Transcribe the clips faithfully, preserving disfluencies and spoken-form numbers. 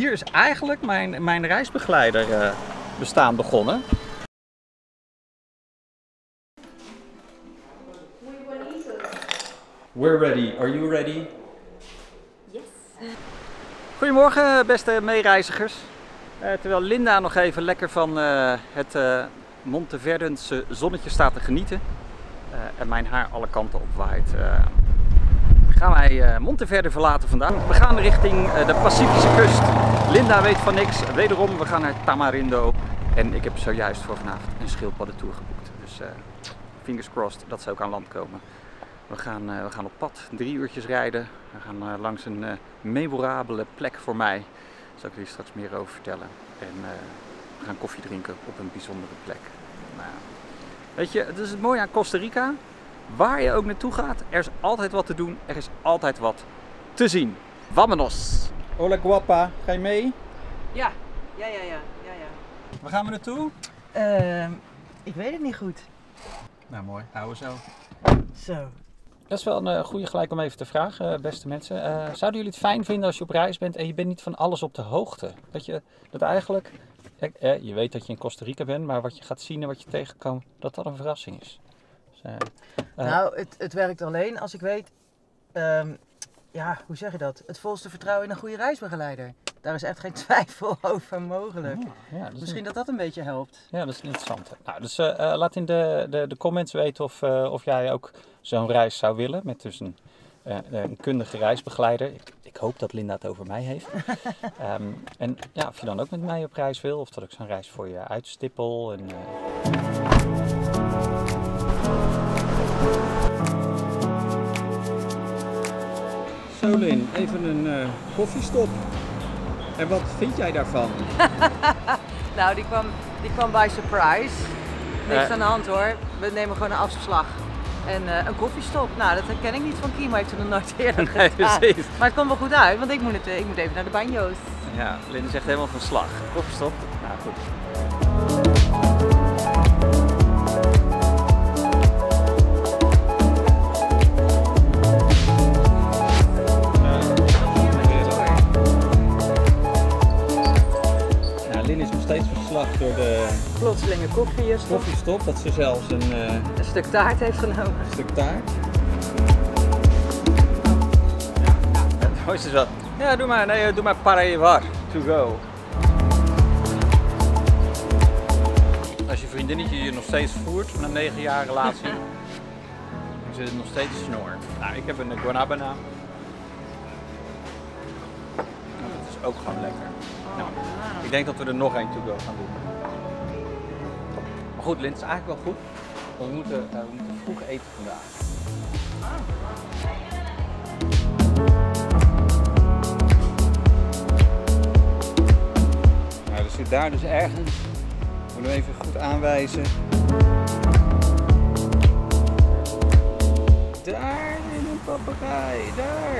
hier is eigenlijk mijn, mijn reisbegeleider uh, bestaan begonnen. We're ready. Are you ready? Yes. Goedemorgen beste meereizigers. Uh, terwijl Linda nog even lekker van uh, het uh, Monteverdense zonnetje staat te genieten uh, en mijn haar alle kanten opwaait, uh, gaan wij uh, Monteverde verlaten vandaag. We gaan richting uh, de Pacifische kust. Linda weet van niks. Wederom, we gaan naar Tamarindo. En ik heb zojuist voor vanavond een schildpaddentour geboekt. Dus uh, fingers crossed dat ze ook aan land komen. We gaan, uh, we gaan op pad, drie uurtjes rijden. We gaan uh, langs een uh, memorabele plek voor mij. Daar zal ik jullie straks meer over vertellen. En uh, we gaan koffie drinken op een bijzondere plek. Nou, weet je, het is het mooie aan Costa Rica. Waar je ook naartoe gaat, er is altijd wat te doen. Er is altijd wat te zien. Vámonos! Hola guapa, ga je mee? Ja, ja, ja, ja, ja, ja. Waar gaan we naartoe? Uh, ik weet het niet goed. Nou mooi, houden we zo. Zo. Dat is wel een uh, goede gelijk om even te vragen, uh, beste mensen. Uh, zouden jullie het fijn vinden als je op reis bent en je bent niet van alles op de hoogte? Dat je dat eigenlijk, eh, je weet dat je in Costa Rica bent, maar wat je gaat zien en wat je tegenkomt, dat dat een verrassing is. Dus, uh, uh, nou, het, het werkt alleen als ik weet, um, ja, hoe zeg je dat? Het volste vertrouwen in een goede reisbegeleider. Daar is echt geen twijfel over mogelijk. Ja, ja, dat Misschien een... dat dat een beetje helpt. Ja, dat is interessant. Nou, dus uh, uh, laat in de, de, de comments weten of, uh, of jij ook zo'n reis zou willen. Met dus een, uh, een kundige reisbegeleider. Ik, ik hoop dat Linda het over mij heeft. um, en ja, of je dan ook met mij op reis wil. Of dat ik zo'n reis voor je uitstippel. En, uh... Zo Lin, even een uh, koffiestop. En wat vind jij daarvan? Nou, die kwam, die kwam bij surprise. Niks uh, aan de hand hoor. We nemen gewoon een afslag. En uh, een koffiestop. Nou, dat ken ik niet van Kimo. Heeft ze nog nooit eerder nee, gedaan. Precies. Maar het komt wel goed uit, want ik moet, het, ik moet even naar de banjo's. Ja, Lin zegt helemaal van slag. Koffiestop. Nou, goed. Door de plotselinge koffiestop. koffiestop, dat ze zelfs een, uh, een stuk taart heeft genomen. Een stuk taart. Ja, het mooiste is wel. Ja, doe maar, nee, doe maar para llevar, to go. Als je vriendinnetje je nog steeds voert na negen jaar relatie, dan zit het nog steeds snor. Nou, ik heb een guanabana. Nou, dat is ook gewoon lekker. Nou, ik denk dat we er nog één to go gaan doen. Maar goed, Lin, het is eigenlijk wel goed. Want we moeten, uh, we moeten vroeg eten vandaag. Nou, dat zit daar dus ergens. Moeten we even goed aanwijzen. Daar in een papegaai, daar.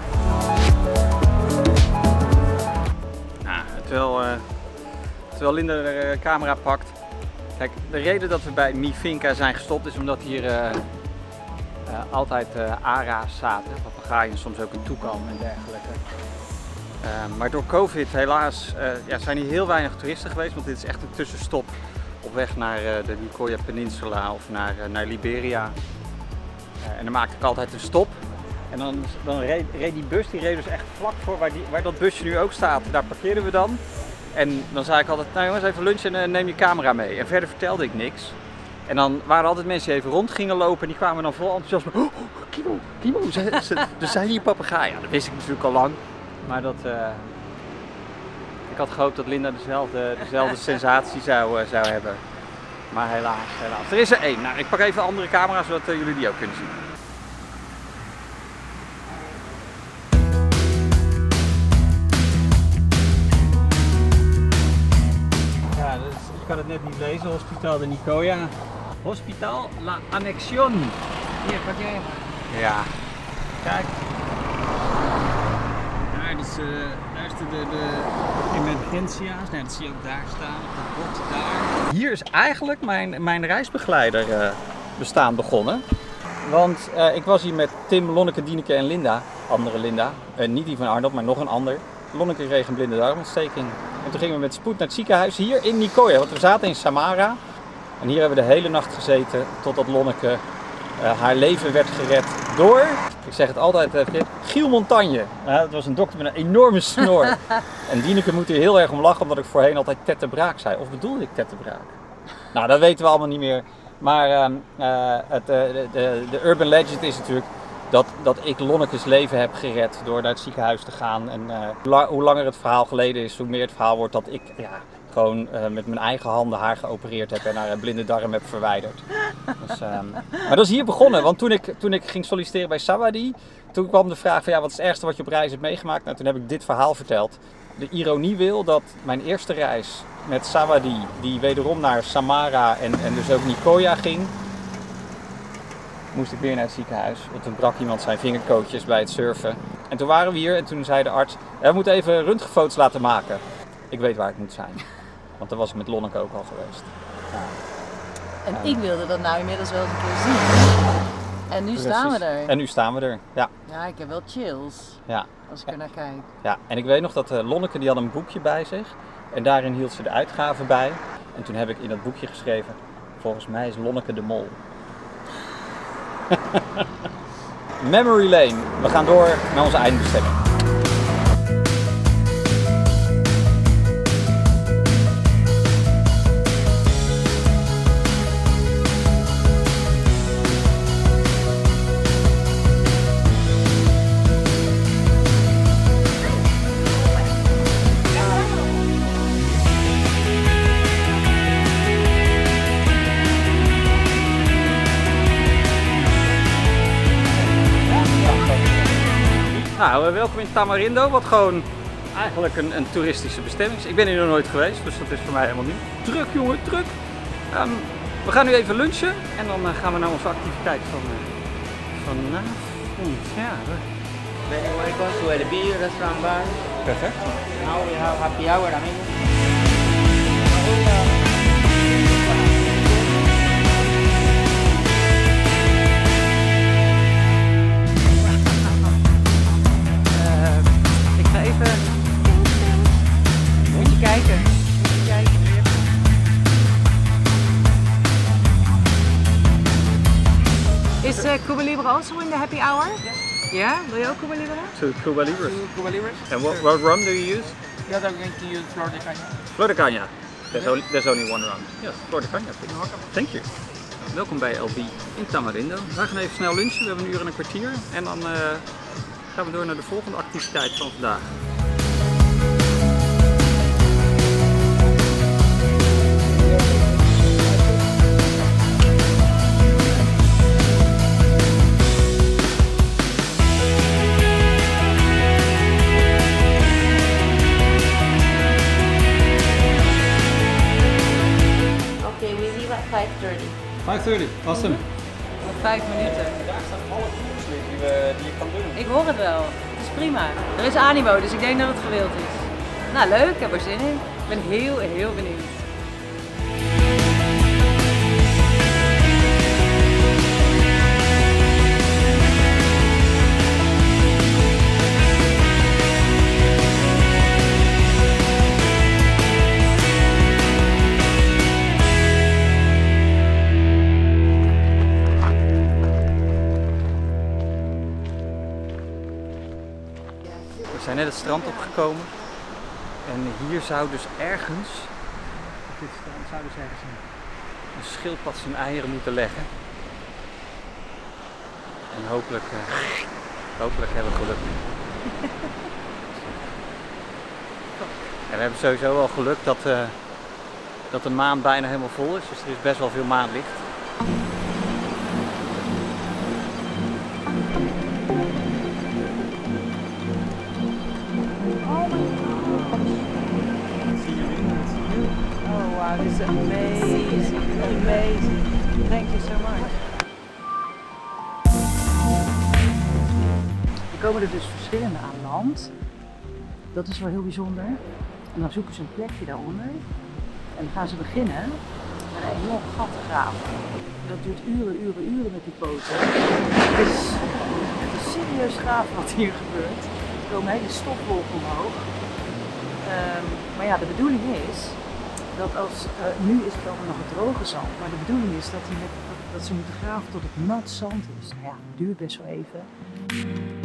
Terwijl, uh, terwijl Linda de uh, camera pakt. Kijk, de reden dat we bij Mi Finca zijn gestopt is omdat hier uh, uh, altijd uh, ara's zaten, papegaaien, soms ook een toekan en dergelijke. Uh, maar door COVID helaas uh, ja, zijn hier heel weinig toeristen geweest, want dit is echt een tussenstop op weg naar uh, de Nicoya Peninsula of naar, uh, naar Liberia. Uh, en dan maakte ik altijd een stop. En dan, dan reed, reed die bus, die reed dus echt vlak voor waar, die, waar dat busje nu ook staat. Daar parkeerden we dan. En dan zei ik altijd, nou jongens, even lunchen en uh, neem je camera mee. En verder vertelde ik niks. En dan waren er altijd mensen die even rond gingen lopen en die kwamen dan vol enthousiasme. Oh, Kimo, Kimo, er zijn hier papegaaien. Ja, dat wist ik natuurlijk al lang. Maar dat, uh, ik had gehoopt dat Linda dezelfde, dezelfde sensatie zou, uh, zou hebben. Maar helaas, helaas. Er is er één. Nou, ik pak even een andere camera zodat uh, jullie die ook kunnen zien. Ik kan het net niet lezen, Hospital de Nicoya. Hospital La Anexion. Hier, pak jij maar. Ja. Kijk. Daar is, uh, daar is de, de, de emergentia's. Nee, dat zie je ook daar staan, op het bord daar. Hier is eigenlijk mijn, mijn reisbegeleider uh, bestaan begonnen. Want uh, ik was hier met Tim, Lonneke, Dieneke en Linda. Andere Linda. Uh, niet die van Arnold, maar nog een ander. Lonneke kreeg een blinde darmontsteking. En toen gingen we met spoed naar het ziekenhuis hier in Nicoya, want we zaten in Samara. En hier hebben we de hele nacht gezeten totdat Lonneke uh, haar leven werd gered door, ik zeg het altijd even, Giel Montagne. Uh, dat was een dokter met een enorme snor. En Dieneke moet hier heel erg om lachen omdat ik voorheen altijd tettebraak zei. Of bedoelde ik tettebraak? Nou, dat weten we allemaal niet meer. Maar uh, uh, het, uh, de, de, de urban legend is natuurlijk dat, dat ik Lonneke's leven heb gered door naar het ziekenhuis te gaan. En uh, la hoe langer het verhaal geleden is, hoe meer het verhaal wordt dat ik ja, gewoon uh, met mijn eigen handen haar geopereerd heb en haar een blinde darm heb verwijderd. Dus, um, maar dat is hier begonnen, want toen ik, toen ik ging solliciteren bij Sawadee, toen kwam de vraag van ja, wat is het ergste wat je op reis hebt meegemaakt? Nou, toen heb ik dit verhaal verteld. De ironie wil dat mijn eerste reis met Sawadee, die wederom naar Samara en, en dus ook Nicoya ging, moest ik weer naar het ziekenhuis. Want toen brak iemand zijn vingerkootjes bij het surfen. En toen waren we hier en toen zei de arts, ja, we moeten even röntgenfoto's laten maken. Ik weet waar ik moet zijn. Want daar was ik met Lonneke ook al geweest. Ja. En ja. Ik wilde dat nou inmiddels wel eens een keer zien. En nu Precies. staan we er. En nu staan we er, ja. Ja, ik heb wel chills. Ja. Als ik er naar kijk. Ja, en ik weet nog dat uh, Lonneke die had een boekje bij zich. En daarin hield ze de uitgaven bij. En toen heb ik in dat boekje geschreven, volgens mij is Lonneke de mol. Memory Lane. We gaan door naar onze eindbestemming. Nou, welkom in Tamarindo, wat gewoon eigenlijk een, een toeristische bestemming is. Ik ben hier nog nooit geweest, dus dat is voor mij helemaal nieuw. Druk jongen, druk! Um, we gaan nu even lunchen en dan uh, gaan we naar onze activiteit van uh, vanavond. Ja, very welcome to El B Restaurant Bar. Perfect. Now we have happy hour, amigos. Is uh, Cuba Libre also in the happy hour? Yes. Yeah? Do you Cuba Libre? To Cuba Libres. To Cuba Libres. And what, what rum do you use? Yes, I'm going to use Flor de Caña. Flor de Caña. There's, only, there's only one rum. Yes, Flor de Caña. Thank you. Welkom bij El B in Tamarindo. We gaan even snel lunchen. We hebben een uur en een kwartier. En dan uh, gaan we door naar de volgende activiteit van vandaag. vijf thirty. vijf thirty, awesome. Nog vijf minuten. Daar staan alle tours die, we, die je kan doen. Ik hoor het wel. Het is prima. Er is animo, dus ik denk dat het gewild is. Nou leuk, ik heb er zin in. Ik ben heel, heel benieuwd. We zijn net het strand opgekomen en hier zou dus ergens, op dit strand zou dus ergens een, een schildpad zijn eieren moeten leggen. En hopelijk, uh, hopelijk hebben we geluk. En we hebben sowieso wel geluk dat, uh, dat de maan bijna helemaal vol is, dus er is best wel veel maanlicht. This is amazing, amazing. Thank you so much. Er komen er dus verschillende aan land. Dat is wel heel bijzonder. En dan zoeken ze een plekje daaronder. En dan gaan ze beginnen met een enorm gat te graven. Dat duurt uren, uren, uren met die poten. Het is, het is serieus gaaf wat hier gebeurt. Er komen hele stofwolken omhoog. Um, maar ja, de bedoeling is dat als, uh, nu is het allemaal nog het droge zand, maar de bedoeling is dat, die met, dat, dat ze moeten graven tot het nat zand is. Nou ja, het duurt best wel even.